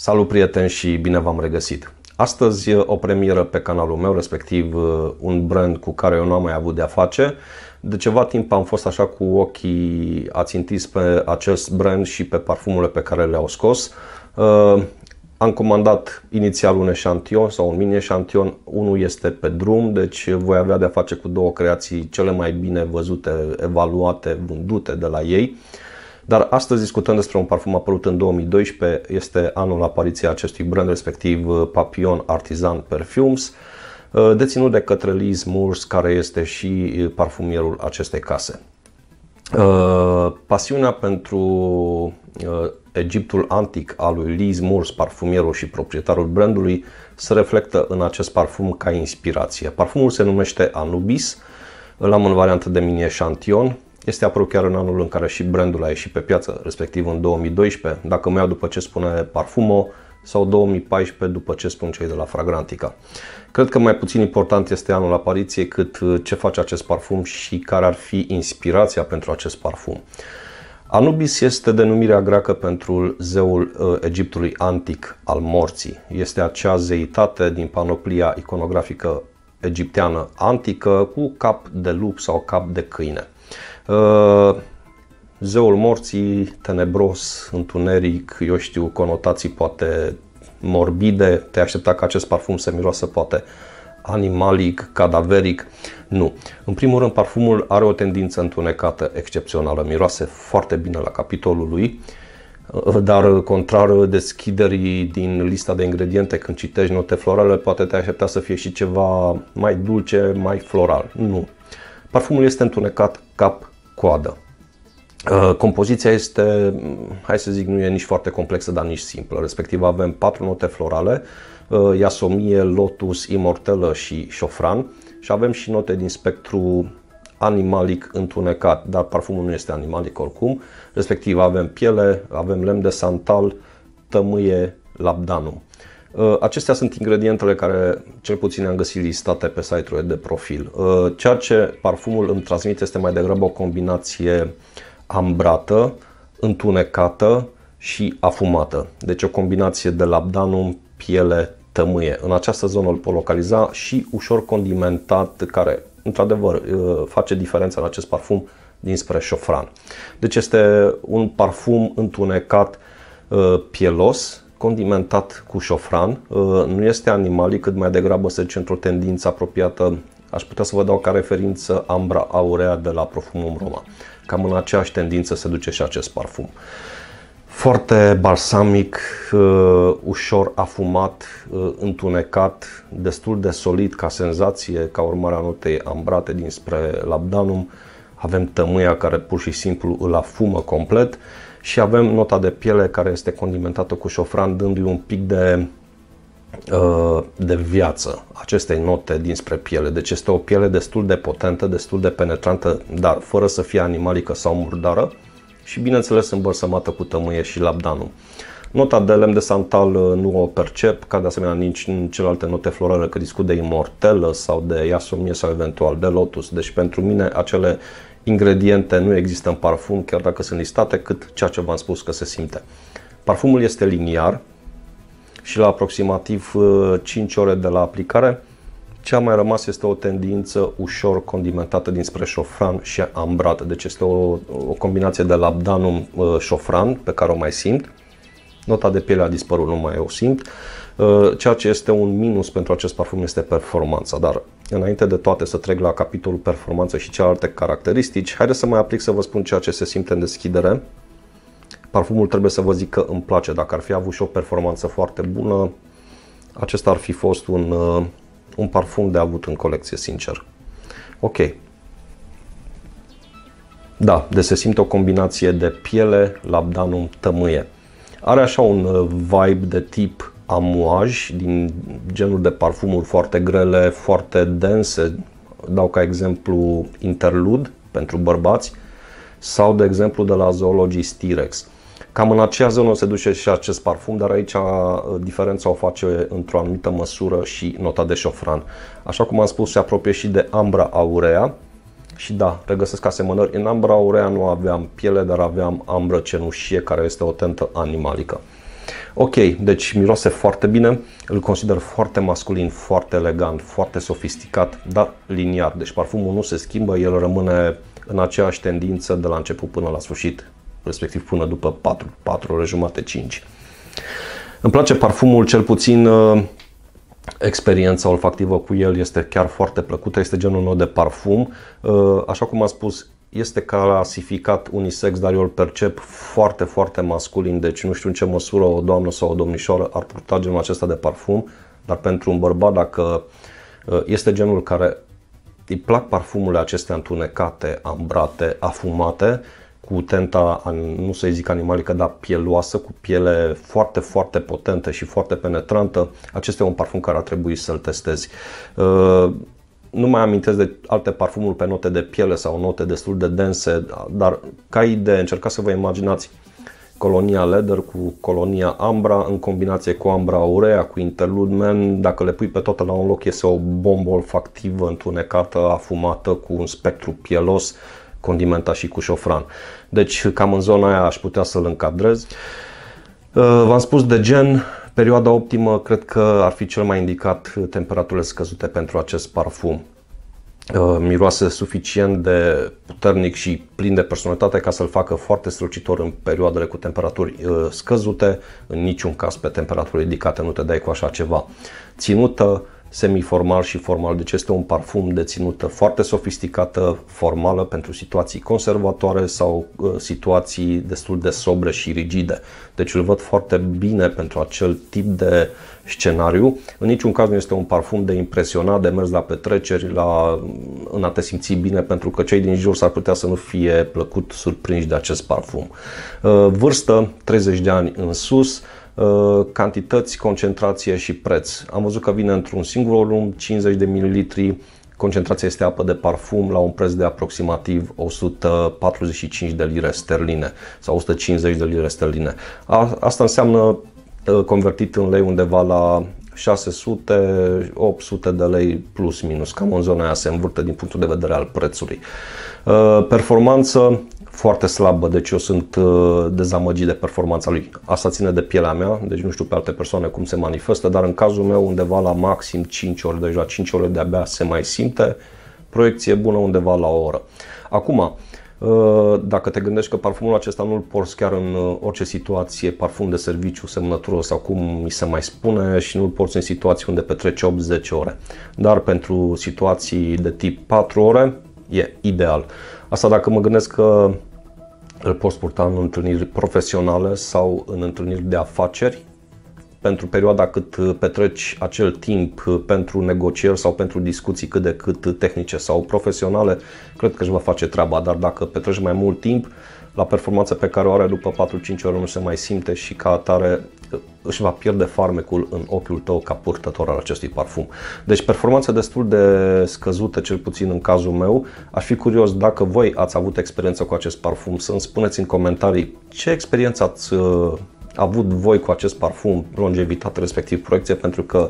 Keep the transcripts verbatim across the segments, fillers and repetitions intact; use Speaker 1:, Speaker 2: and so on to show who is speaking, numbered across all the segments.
Speaker 1: Salut prieteni și bine v-am regăsit! Astăzi o premieră pe canalul meu, respectiv un brand cu care eu nu am mai avut de-a face. De ceva timp am fost așa cu ochii ațintiți pe acest brand și pe parfumurile pe care le-au scos. Am comandat inițial un eșantion sau un mini eșantion, unul este pe drum, deci voi avea de-a face cu două creații cele mai bine văzute, evaluate, vândute de la ei. Dar astăzi discutăm despre un parfum apărut în două mii doisprezece, este anul apariției acestui brand, respectiv Papillon Artisan Perfumes, deținut de către Liz Moores, care este și parfumierul acestei case. Pasiunea pentru Egiptul antic al lui Liz Moores, parfumierul și proprietarul brandului, se reflectă în acest parfum ca inspirație. Parfumul se numește Anubis, îl am în variantă de mini eșantion. Este apărut chiar în anul în care și brandul a ieșit pe piață, respectiv în două mii doisprezece, dacă mă iau după ce spune Parfumo, sau două mii paisprezece după ce spun cei de la Fragrantica. Cred că mai puțin important este anul apariției cât ce face acest parfum și care ar fi inspirația pentru acest parfum. Anubis este denumirea greacă pentru zeul Egiptului antic al morții. Este acea zeitate din panoplia iconografică egipteană antică cu cap de lup sau cap de câine. Zeul morții, tenebros, întuneric, eu știu, conotații poate morbide. Te aștepta ca acest parfum să miroasă poate animalic, cadaveric. Nu. În primul rând, parfumul are o tendință întunecată excepțională. Miroase foarte bine la capitolul lui, dar contrar deschiderii din lista de ingrediente, când citești note florale, poate te aștepta să fie și ceva mai dulce, mai floral. Nu. Parfumul este întunecat cap-coadă. Compoziția este, hai să zic, nu e nici foarte complexă, dar nici simplă. Respectiv avem patru note florale, iasomie, lotus, imortelă și șofran, și avem și note din spectru animalic întunecat, dar parfumul nu este animalic oricum. Respectiv avem piele, avem lemn de santal, tămâie, labdanum. Acestea sunt ingredientele care cel puțin am găsit listate pe site-urile de profil. Ceea ce parfumul îmi transmite este mai degrabă o combinație ambrată, întunecată și afumată. Deci o combinație de labdanum, piele, tămâie. În această zonă îl pot localiza și ușor condimentat, care într-adevăr face diferența în acest parfum dinspre șofran. Deci este un parfum întunecat, pielos, condimentat cu șofran. Nu este animalic, cât mai degrabă se duce într-o tendință apropiată. Aș putea să vă dau ca referință Ambra Aurea de la Profumum Roma. Cam în aceeași tendință se duce și acest parfum. Foarte balsamic, ușor afumat, întunecat, destul de solid ca senzație, ca urmare a notei ambrate dinspre labdanum. Avem tămâia care pur și simplu îl afumă complet și avem nota de piele care este condimentată cu șofran, dându-i un pic de, de viață acestei note dinspre piele. Deci este o piele destul de potentă, destul de penetrantă, dar fără să fie animalică sau murdară și bineînțeles îmbălsămată cu tămâie și labdanum. Nota de lemn de santal nu o percep, ca de asemenea nici în celelalte note florale, că discut de imortelă sau de iasomie sau eventual de lotus. Deci pentru mine acele ingrediente nu există în parfum, chiar dacă sunt listate, cât ceea ce v-am spus că se simte. Parfumul este liniar și la aproximativ cinci ore de la aplicare, ce a mai rămas este o tendință ușor condimentată dinspre șofran și ambrat. Deci este o, o combinație de labdanum șofran pe care o mai simt. Nota de piele a dispărut, nu mai o simt. Ceea ce este un minus pentru acest parfum este performanța. Dar înainte de toate să trec la capitolul performanță și celelalte caracteristici, haideți să mai aplic să vă spun ceea ce se simte în deschidere. Parfumul trebuie să vă zic că îmi place. Dacă ar fi avut și o performanță foarte bună, acesta ar fi fost un, un parfum de avut în colecție, sincer. Ok. Da, deci se simte o combinație de piele, labdanum, tămâie. Are așa un vibe de tip amuaj, din genul de parfumuri foarte grele, foarte dense. Dau ca exemplu Interlude pentru bărbați sau de exemplu de la Zoology Styrex. Cam în aceea zonă se duce și acest parfum, dar aici diferența o face într-o anumită măsură și nota de șofran. Așa cum am spus, se apropie și de Ambra Aurea. Și da, regăsesc asemănări. În Ambra Aurea nu aveam piele, dar aveam ambră cenușie, care este o tentă animalică. Ok, deci miroase foarte bine, îl consider foarte masculin, foarte elegant, foarte sofisticat, dar liniar. Deci parfumul nu se schimbă, el rămâne în aceeași tendință de la început până la sfârșit, respectiv până după patru, patru ore jumate, cinci. Îmi place parfumul, cel puțin experiența olfactivă cu el este chiar foarte plăcută, este genul meu de parfum. Așa cum am spus, este clasificat unisex, dar eu îl percep foarte, foarte masculin, deci nu știu în ce măsură o doamnă sau o domnișoară ar purta genul acesta de parfum, dar pentru un bărbat, dacă este genul care îi plac parfumurile acestea întunecate, ambrate, afumate, cu tenta, nu să-i zic animalică, dar pieloasă, cu piele foarte, foarte potentă și foarte penetrantă, acesta e un parfum care ar trebui să-l testezi. Nu mai amintesc de alte parfumuri pe note de piele sau note destul de dense, dar ca idee, încercați să vă imaginați colonia Leather cu colonia Ambra în combinație cu Ambra Aurea, cu Interlude Man. Dacă le pui pe toate la un loc, iese o bombă olfactivă, întunecată, afumată, cu un spectru pielos, condimentat și cu șofran. Deci cam în zona aia aș putea să-l încadrez. V-am spus de gen, perioada optimă cred că ar fi cel mai indicat temperaturile scăzute pentru acest parfum. Miroase suficient de puternic și plin de personalitate ca să-l facă foarte strălucitor în perioadele cu temperaturi scăzute, în niciun caz pe temperaturi ridicate nu te dai cu așa ceva. Ținută semiformal și formal, deci este un parfum de ținută foarte sofisticată, formală pentru situații conservatoare sau uh, situații destul de sobre și rigide. Deci îl văd foarte bine pentru acel tip de scenariu. În niciun caz nu este un parfum de impresionat, de mers la petreceri, la, în a te simți bine, pentru că cei din jur s-ar putea să nu fie plăcut surprinși de acest parfum. Uh, vârstă, treizeci de ani în sus. Cantități, concentrație și preț. Am văzut că vine într-un singur volum, cincizeci de mililitri, concentrația este apă de parfum la un preț de aproximativ o sută patruzeci și cinci de lire sterline sau o sută cincizeci de lire sterline. Asta înseamnă convertit în lei undeva la șase sute opt sute de lei plus minus, cam în zona aia se învârte din punctul de vedere al prețului. Performanță foarte slabă, deci eu sunt dezamăgit de performanța lui. Asta ține de pielea mea, deci nu știu pe alte persoane cum se manifestă, dar în cazul meu undeva la maxim cinci ore, deci la cinci ore de-abia se mai simte, proiecție bună undeva la o oră. Acum, dacă te gândești că parfumul acesta nu-l porți chiar în orice situație, parfum de serviciu, semnătură sau cum mi se mai spune, și nu-l porți în situații unde petreci opt zece ore, dar pentru situații de tip patru ore e ideal. Asta dacă mă gândesc că îl poți purta în întâlniri profesionale sau în întâlniri de afaceri, pentru perioada cât petreci acel timp pentru negocieri sau pentru discuții cât de cât tehnice sau profesionale, cred că își va face treaba, dar dacă petreci mai mult timp, la performanța pe care o are după patru cinci ore nu se mai simte și ca atare își va pierde farmecul în ochiul tău ca purtător al acestui parfum. Deci performanță destul de scăzută, cel puțin în cazul meu. Aș fi curios dacă voi ați avut experiență cu acest parfum, să-mi spuneți în comentarii ce experiență ați avut voi cu acest parfum, longevitate, respectiv proiecție, pentru că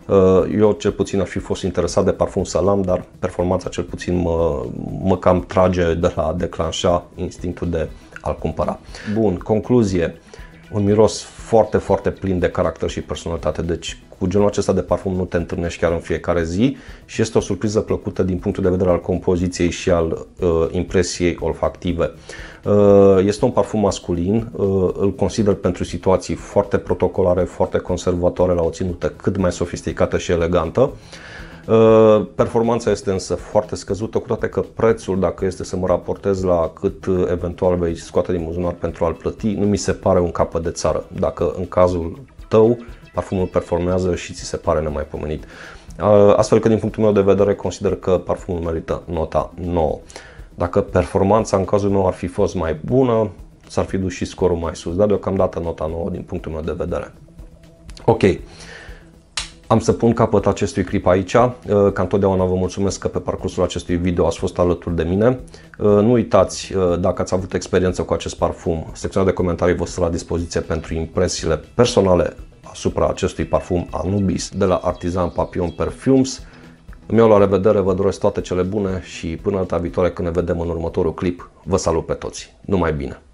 Speaker 1: eu cel puțin aș fi fost interesat de parfum să-l am, dar performanța cel puțin mă, mă cam trage de la a declanșa instinctul de a-l cumpăra. Bun, concluzie. Un miros foarte, foarte plin de caracter și personalitate, deci cu genul acesta de parfum nu te întâlnești chiar în fiecare zi și este o surpriză plăcută din punctul de vedere al compoziției și al uh, impresiei olfactive. Uh, este un parfum masculin, uh, îl consider pentru situații foarte protocolare, foarte conservatoare, la o ținută cât mai sofisticată și elegantă. Performanța este însă foarte scăzută, cu toate că prețul, dacă este să mă raportez la cât eventual vei scoate din buzunar pentru a-l plăti, nu mi se pare un capăt de țară. Dacă în cazul tău parfumul performează și ți se pare nemaipomenit. Astfel că din punctul meu de vedere consider că parfumul merită nota nouă. Dacă performanța în cazul meu ar fi fost mai bună, s-ar fi dus și scorul mai sus, dar deocamdată nota nouă din punctul meu de vedere. Ok. Am să pun capăt acestui clip aici. Ca întotdeauna vă mulțumesc că pe parcursul acestui video ați fost alături de mine. Nu uitați, dacă ați avut experiență cu acest parfum, secțiunea de comentarii vă stă la dispoziție pentru impresiile personale asupra acestui parfum Anubis de la Artisan Papillon Perfumes. Îmi iau la revedere, vă doresc toate cele bune și până data viitoare când ne vedem în următorul clip, vă salut pe toți. Numai bine!